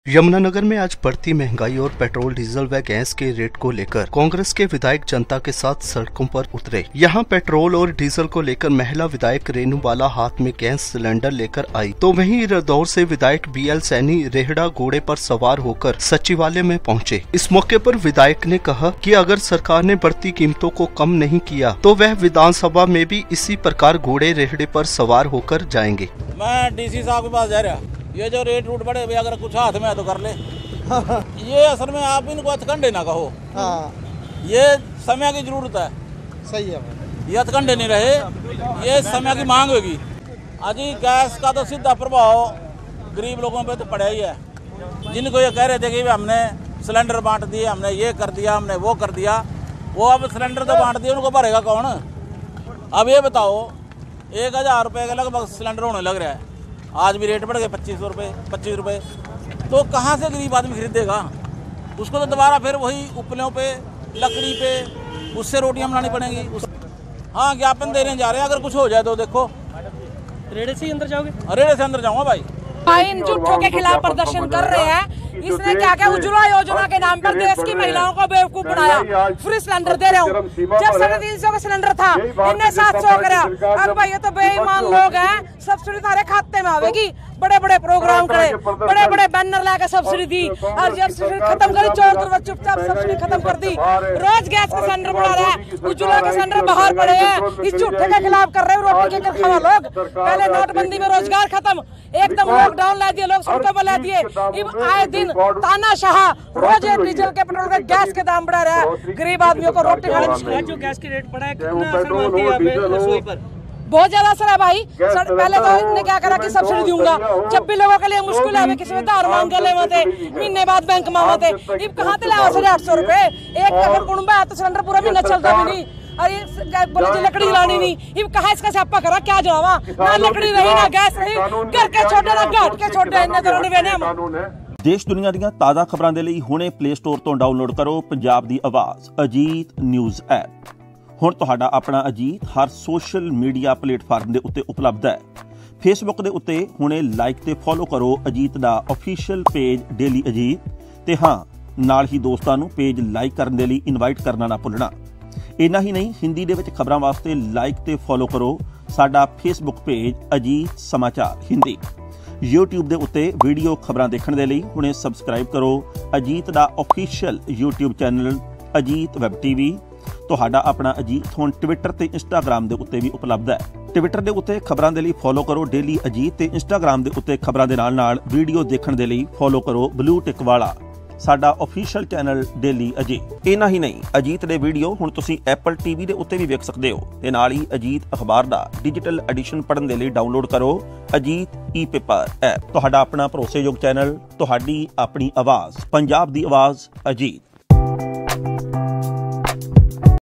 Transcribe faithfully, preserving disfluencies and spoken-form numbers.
यमुनानगर में आज बढ़ती महंगाई और पेट्रोल डीजल व गैस के रेट को लेकर कांग्रेस के विधायक जनता के साथ सड़कों पर उतरे। यहां पेट्रोल और डीजल को लेकर महिला विधायक रेणुबाला हाथ में गैस सिलेंडर लेकर आई, तो वहीं रदौर से विधायक बी एल सैनी रेहड़ा घोड़े पर सवार होकर सचिवालय में पहुंचे। इस मौके पर विधायक ने कहा कि अगर सरकार ने बढ़ती कीमतों को कम नहीं किया तो वह विधानसभा में भी इसी प्रकार घोड़े रेहड़े पर सवार होकर जाएंगे। मैं डीसी साहब के पास जा रहा, ये जो रेट रूट बढ़े अगर कुछ हाथ में है तो कर ले। ये असल में आप इनको हथकंडे ना कहो। हाँ। ये समय की जरूरत है। सही है। ये हथकंडे नहीं रहे, ये समय की मांग होगी। अजी गैस का तो सीधा प्रभाव गरीब लोगों पे तो पड़ा ही है। जिनको ये कह रहे थे कि हमने सिलेंडर बांट दिए, हमने ये कर दिया, हमने वो कर दिया, वो अब सिलेंडर तो बांट दिए, उनको भरेगा कौन? अब ये बताओ, एक हज़ार रुपये का लगभग सिलेंडर होने लग रहा है। आज भी रेट बढ़ गए पच्चीस सौ रुपये पच्चीस रुपये तो कहाँ से गरीब आदमी खरीदेगा? उसको तो दोबारा फिर वही उपलों पे, लकड़ी पे, उससे रोटियां बनानी पड़ेंगी। उस... हाँ, ज्ञापन देने जा रहे हैं, अगर कुछ हो जाए तो देखो। रेड़े से ही अंदर जाओगे? रेड़े से अंदर जाऊँगा भाई। इन झूठों के खिलाफ प्रदर्शन कर रहे हैं। इसने क्या क्या उज्ज्वला योजना के नाम पर देश की महिलाओं को बेवकूफ बनाया। फ्री सिलेंडर दे रहा हूँ, जब साढ़े तीन सौ का सिलेंडर था इनने सात सौ करा। अब भाई ये तो बेईमान लोग हैं। सब्सिडी तारे खाते में आवेगी, बड़े बड़े प्रोग्राम करे, बड़े बड़े बैनर लाके सब्सिडी दी, और जब सब्सिडी खत्म करी चोर चुपचाप सब्सिडी खत्म कर दी। रोज गैस का सिलेंडर बढ़ा रहा है, उज्ज्वला के सिलेंडर बाहर पड़े हैं। इस झूठे के खिलाफ कर रहे हैं। रोटी के खावा लोग। पहले नोटबंदी में रोजगार खत्म, एकदम लॉकडाउन ला दिए, लोग सड़कों पर ला दिए। आए दिन तानाशाह, रोज डीजल के, पेट्रोल के, गैस के दाम बढ़ा रहा है। गरीब आदमियों को रोटी खाने। जो गैस की रेट बढ़ा है, कितना असर मानती है आप रसोई पर? बहुत ज्यादा असर है भाई। पहले तो इन्होंने क्या करा कि सब्सिडी दूंगा, जब भी लोगों के लिए मुश्किल है, किसी में धार मांग कर लेते, महीने बाद बैंक मांगते। अब कहाँ से लाओ साढ़े आठ सौ रुपए? एक अगर कुंबा है तो सिलेंडर पूरा महीना चलता भी नहीं। अरे बोले जी लकड़ी लानी नहीं, अब कहा इसका स्यापा करा, क्या जलावा? ना लकड़ी रही, ना गैस रही, घर के छोड़े ना घाट के छोड़े। इन्ने तो रनवे ने। देश दुनिया ਦੀਆਂ ਤਾਜ਼ਾ ਖਬਰਾਂ ਦੇ ਲਈ ਹੁਣੇ ਪਲੇ ਸਟੋਰ ਤੋਂ ਡਾਊਨਲੋਡ ਕਰੋ ਪੰਜਾਬ ਦੀ ਆਵਾਜ਼ ਅਜੀਤ ਨਿਊਜ਼ ਐਪ। ਹੁਣ ਤੁਹਾਡਾ ਆਪਣਾ ਅਜੀਤ ਹਰ ਸੋਸ਼ਲ ਮੀਡੀਆ ਪਲੇਟਫਾਰਮ ਦੇ ਉੱਤੇ ਉਪਲਬਧ ਹੈ। ਫੇਸਬੁੱਕ ਦੇ ਉੱਤੇ ਹੁਣੇ ਲਾਈਕ ਤੇ ਫੋਲੋ ਕਰੋ ਅਜੀਤ ਦਾ ਅਫੀਸ਼ੀਅਲ ਪੇਜ ਡੇਲੀ ਅਜੀਤ, ਤੇ ਹਾਂ ਨਾਲ ਹੀ ਦੋਸਤਾਂ ਨੂੰ ਪੇਜ ਲਾਈਕ ਕਰਨ ਦੇ ਲਈ ਇਨਵਾਈਟ ਕਰਨਾ ਨਾ ਭੁੱਲਣਾ। ਇੰਨਾ ਹੀ ਨਹੀਂ, ਹਿੰਦੀ ਦੇ ਵਿੱਚ ਖਬਰਾਂ ਵਾਸਤੇ ਲਾਈਕ ਤੇ ਫੋਲੋ ਕਰੋ ਸਾਡਾ ਫੇਸਬੁੱਕ ਪੇਜ ਅਜੀਤ ਸਮਾਚਾਰ ਹਿੰਦੀ। YouTube ਦੇ ਉੱਤੇ ਵੀਡੀਓ ਖਬਰਾਂ ਦੇਖਣ ਦੇ ਲਈ ਹੁਣੇ ਸਬਸਕ੍ਰਾਈਬ ਕਰੋ ਅਜੀਤ ਦਾ official YouTube channel Ajit web TV. ਤੁਹਾਡਾ ਆਪਣਾ ਅਜੀਤ ਹੁਣ ਟਵਿੱਟਰ ਤੇ ਇੰਸਟਾਗ੍ਰਾਮ ਦੇ ਉੱਤੇ ਵੀ ਉਪਲਬਧ ਹੈ। ਟਵਿੱਟਰ ਦੇ ਉੱਤੇ ਖਬਰਾਂ ਦੇ ਲਈ ਫੋਲੋ ਕਰੋ ਡੇਲੀ ਅਜੀਤ, ਤੇ ਇੰਸਟਾਗ੍ਰਾਮ ਦੇ ਉੱਤੇ ਖਬਰਾਂ ਦੇ ਨਾਲ ਨਾਲ ਵੀਡੀਓ ਦੇਖਣ ਦੇ ਲਈ ਫੋਲੋ ਕਰੋ ਬਲੂ ਟਿਕ ਵਾਲਾ ਸਾਡਾ ਅਫੀਸ਼ੀਅਲ ਚੈਨਲ ਡੇਲੀ ਅਜੀਤ। ਇਹਨਾਂ ਹੀ ਨਹੀਂ, ਅਜੀਤ ਦੇ ਵੀਡੀਓ ਹੁਣ ਤੁਸੀਂ ਐਪਲ ਟੀਵੀ ਦੇ ਉੱਤੇ ਵੀ ਵੇਖ ਸਕਦੇ ਹੋ, ਤੇ ਨਾਲ ਹੀ ਅਜੀਤ ਅਖਬਾਰ ਦਾ ਡਿਜੀਟਲ ਐਡੀਸ਼ਨ ਪੜ੍ਹਨ ਦੇ ਲਈ ਡਾਊਨਲੋਡ ਕਰੋ ਅਜੀਤ ਈ ਪੇਪਰ ਐਪ। ਤੁਹਾਡਾ ਆਪਣਾ ਭਰੋਸੇਯੋਗ ਚੈਨਲ, ਤੁਹਾਡੀ ਆਪਣੀ ਆਵਾਜ਼, ਪੰਜਾਬ ਦੀ ਆਵਾਜ਼ ਅਜੀਤ।